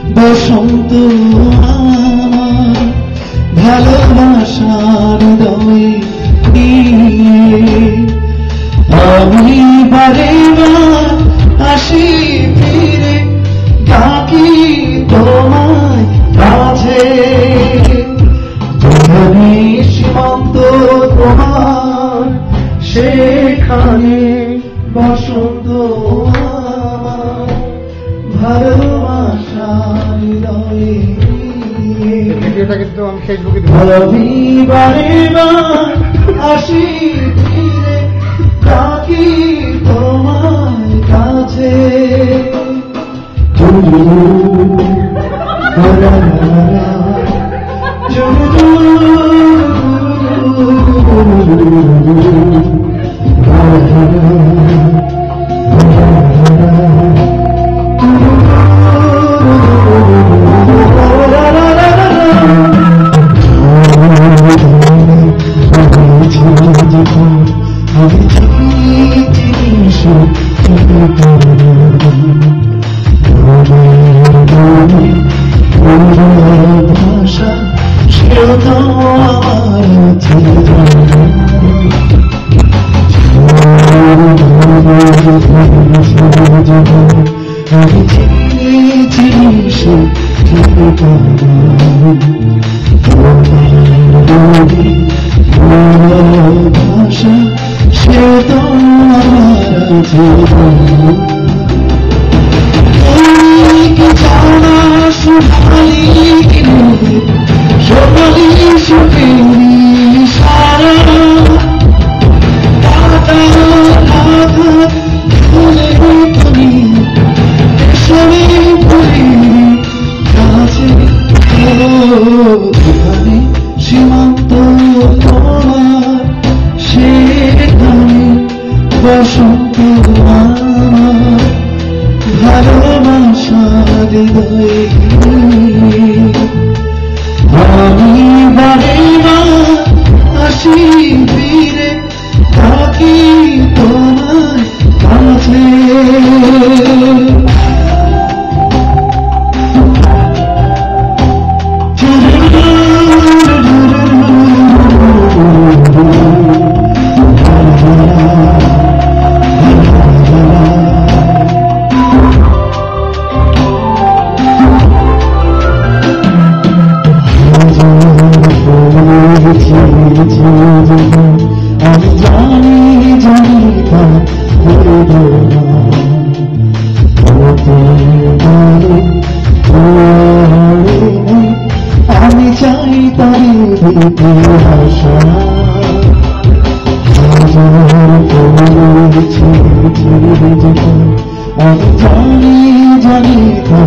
বসন্ত আমার ভালোবাসার হৃদয়ে নিয়ে আমি বারে বার আসি ফিরে ডাকি তোমায় কাছে যেখানে সীমান্ত তোমার সেখানে বসন্ত আমার ভালোবাসার হৃদয়ে ভিডিওটা কিন্তু আমি ফেসবুকে আমি বারে বার আসি ফিরে ডাকি তোমায় কাছে ভাষা সেও তো আমি চিনি ভাষা সেও তো জানা সোনালি সুখেরি সারা ভুলে তুমি এসবে ভুলি কাছে এখানে সীমান্ত তোমার সেখানে বসন্ত আমার ভালোবাসার হৃদয়ে আমি বারে বার আসি ফিরে থাকি তোমার কাছে আমি জানি আমি চাই তারে দিতে আশা আমি জানি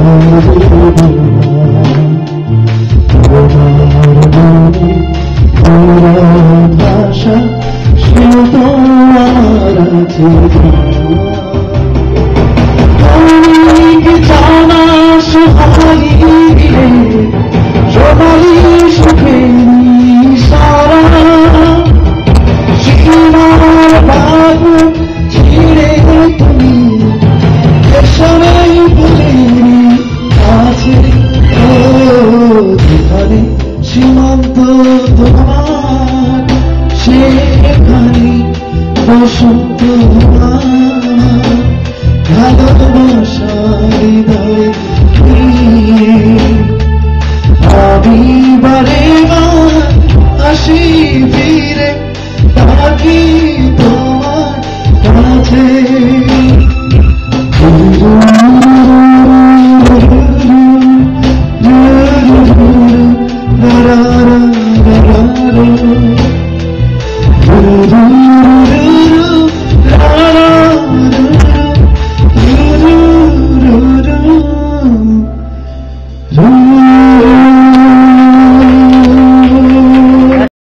ভাষা সে তোমার জানা